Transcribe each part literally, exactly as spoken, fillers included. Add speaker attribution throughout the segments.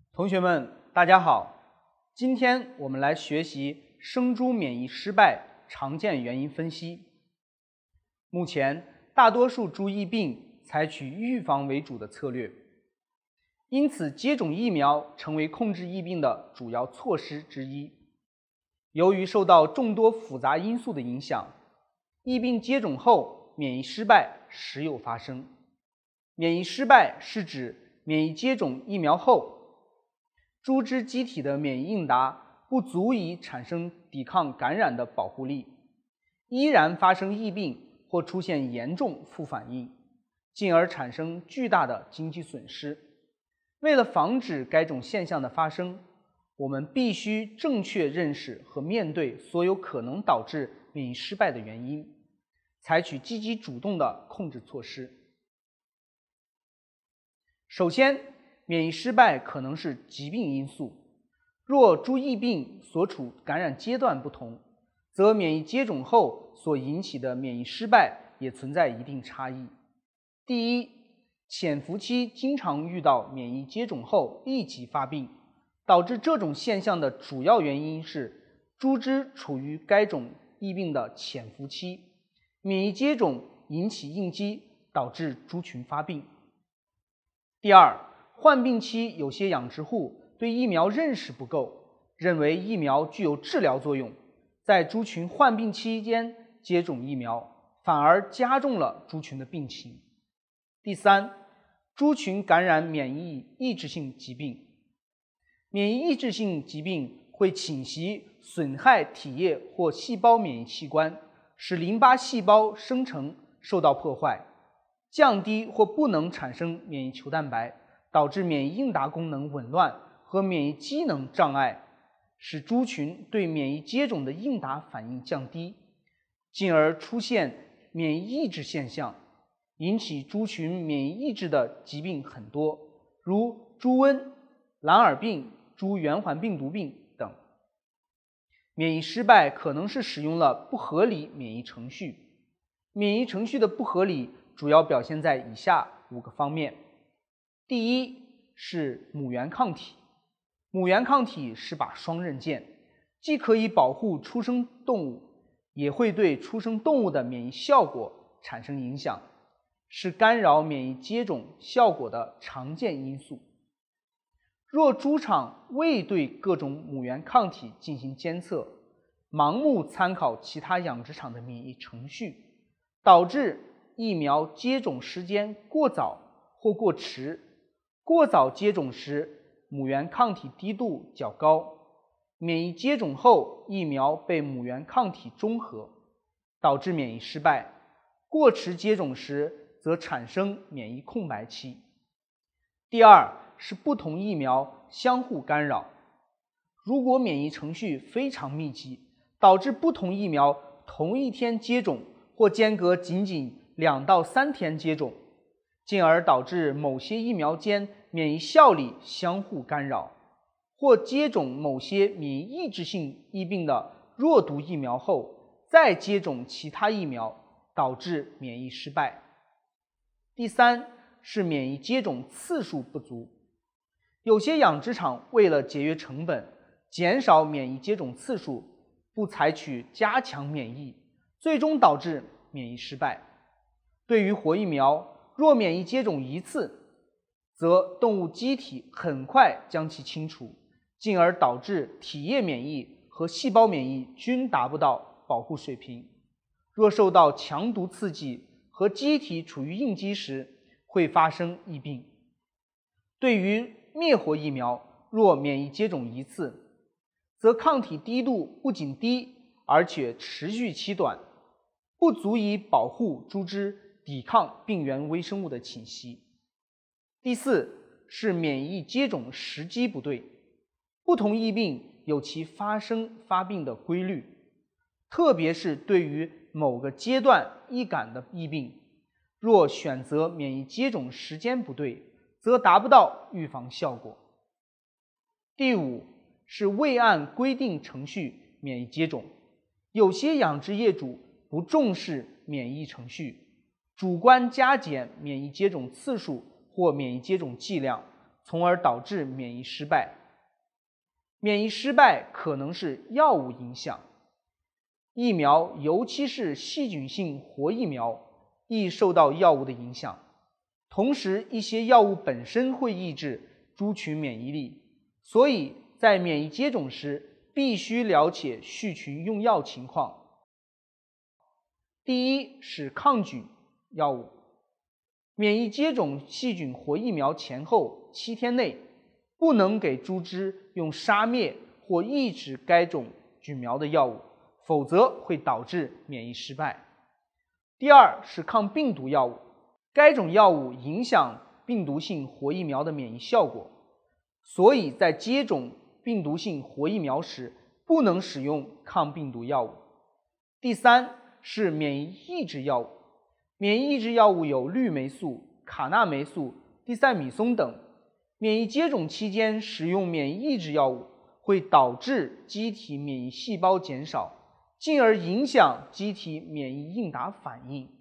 Speaker 1: 同学们，大家好，今天我们来学习生猪免疫失败常见原因分析。目前，大多数猪疫病采取预防为主的策略，因此接种疫苗成为控制疫病的主要措施之一。由于受到众多复杂因素的影响，疫病接种后免疫失败时有发生。免疫失败是指免疫接种疫苗后，猪只机体的免疫应答不足以产生抵抗感染的保护力，依然发生疫病或出现严重副反应，进而产生巨大的经济损失。为了防止该种现象的发生，我们必须正确认识和面对所有可能导致免疫失败的原因，采取积极主动的控制措施。首先，免疫失败可能是疾病因素。若猪疫病所处感染阶段不同，则免疫接种后所引起的免疫失败也存在一定差异。第一，潜伏期经常遇到免疫接种后立即发病，导致这种现象的主要原因是猪只处于该种疫病的潜伏期，免疫接种引起应激，导致猪群发病。第二，患病期有些养殖户对疫苗认识不够，认为疫苗具有治疗作用，在猪群患病期间接种疫苗，反而加重了猪群的病情。第三，猪群感染免疫抑制性疾病。免疫抑制性疾病会侵袭、损害体液或细胞免疫器官，使淋巴细胞生成受到破坏，降低或不能产生免疫球蛋白，导致免疫应答功能紊乱和免疫机能障碍，使猪群对免疫接种的应答反应降低，进而出现免疫抑制现象。引起猪群免疫抑制的疾病很多，如猪瘟、蓝耳病、猪圆环病毒病等。免疫失败可能是使用了不合理免疫程序。免疫程序的不合理主要表现在以下五个方面。第一是母源抗体。母源抗体是把双刃剑，既可以保护出生动物，也会对出生动物的免疫效果产生影响，是干扰免疫接种效果的常见因素。若猪场未对各种母源抗体进行监测，盲目参考其他养殖场的免疫程序，导致疫苗接种时间过早或过迟。过早接种时，母源抗体低度较高，免疫接种后疫苗被母源抗体中和，导致免疫失败。过迟接种时则产生免疫空白期。第二是不同疫苗相互干扰。如果免疫程序非常密集，导致不同疫苗同一天接种或间隔仅仅两到三天接种，进而导致某些疫苗间免疫效力相互干扰，或接种某些免疫抑制性疫病的弱毒疫苗后再接种其他疫苗，导致免疫失败。第三是免疫接种次数不足。有些养殖场为了节约成本，减少免疫接种次数，不采取加强免疫，最终导致免疫失败。对于活疫苗，若免疫接种一次，则动物机体很快将其清除，进而导致体液免疫和细胞免疫均达不到保护水平。若受到强毒刺激和机体处于应激时，会发生疫病。对于灭活疫苗，若免疫接种一次，则抗体低度不仅低，而且持续期短，不足以保护猪只抵抗病原微生物的侵袭。第四是免疫接种时机不对。不同疫病有其发生发病的规律，特别是对于某个阶段易感的疫病，若选择免疫接种时间不对，则达不到预防效果。第五是未按规定程序免疫接种。有些养殖业主不重视免疫程序，主观加减免疫接种次数或免疫接种剂量， 从而导致免疫失败。免疫失败可能是药物影响，疫苗尤其是细菌性活疫苗易受到药物的影响，同时一些药物本身会抑制猪群免疫力，所以在免疫接种时必须了解畜群用药情况。第一是抗菌药物，免疫接种细菌活疫苗前后七天内，不能给猪只用杀灭或抑制该种菌苗的药物，否则会导致免疫失败。第二是抗病毒药物，该种药物影响病毒性活疫苗的免疫效果，所以在接种病毒性活疫苗时不能使用抗病毒药物。第三是免疫抑制药物，免疫抑制药物有氯霉素、卡那霉素、地塞米松等。免疫接种期间使用免疫抑制药物会导致机体免疫细胞减少，进而影响机体免疫应答反应。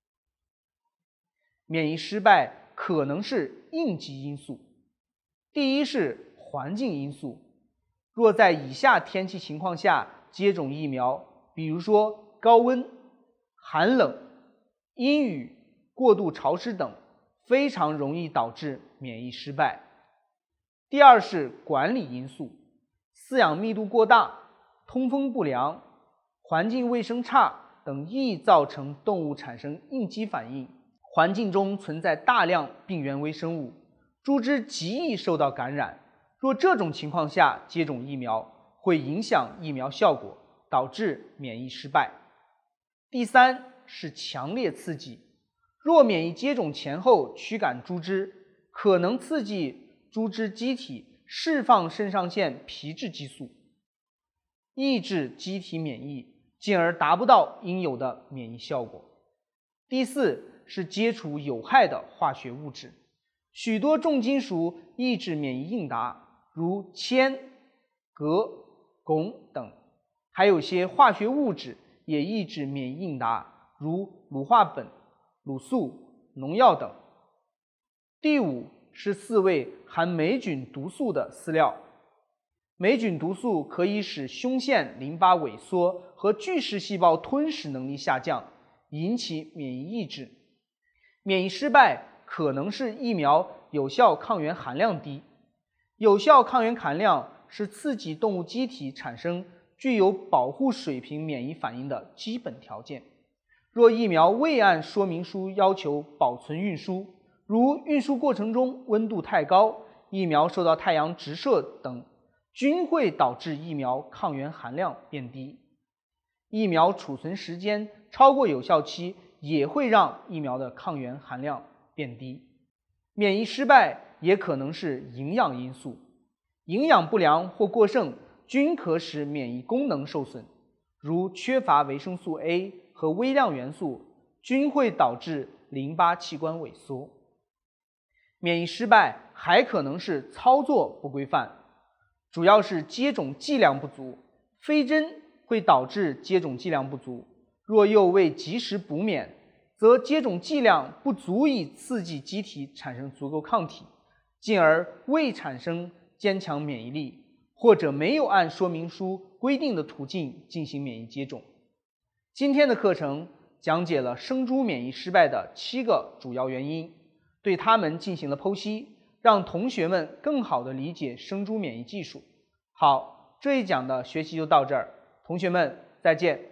Speaker 1: 免疫失败可能是应激因素。第一是环境因素，若在以下天气情况下接种疫苗，比如说高温、寒冷、阴雨、过度潮湿等，非常容易导致免疫失败。第二是管理因素，饲养密度过大、通风不良、环境卫生差等易造成动物产生应激反应。环境中存在大量病原微生物，猪只极易受到感染。若这种情况下接种疫苗，会影响疫苗效果，导致免疫失败。第三是强烈刺激，若免疫接种前后驱赶猪只，可能刺激猪只机体释放肾上腺皮质激素，抑制机体免疫，进而达不到应有的免疫效果。第四是接触有害的化学物质，许多重金属抑制免疫应答，如铅、镉、汞等，还有些化学物质也抑制免疫应答，如乳化苯、卤素、农药等。第五是饲喂含霉菌毒素的饲料，霉菌毒素可以使胸腺淋巴萎缩和巨噬细胞吞噬能力下降，引起免疫抑制。免疫失败可能是疫苗有效抗原含量低。有效抗原含量是刺激动物机体产生具有保护水平免疫反应的基本条件。若疫苗未按说明书要求保存运输，如运输过程中温度太高、疫苗受到太阳直射等，均会导致疫苗抗原含量变低。疫苗储存时间超过有效期，也会让疫苗的抗原含量变低。免疫失败也可能是营养因素，营养不良或过剩均可使免疫功能受损，如缺乏维生素 A 和微量元素，均会导致淋巴器官萎缩。免疫失败还可能是操作不规范，主要是接种剂量不足，飞针会导致接种剂量不足，若又未及时补免，则接种剂量不足以刺激机体产生足够抗体，进而未产生坚强免疫力，或者没有按说明书规定的途径进行免疫接种。今天的课程讲解了生猪免疫失败的七个主要原因，对它们进行了剖析，让同学们更好地理解生猪免疫技术。好，这一讲的学习就到这儿，同学们再见。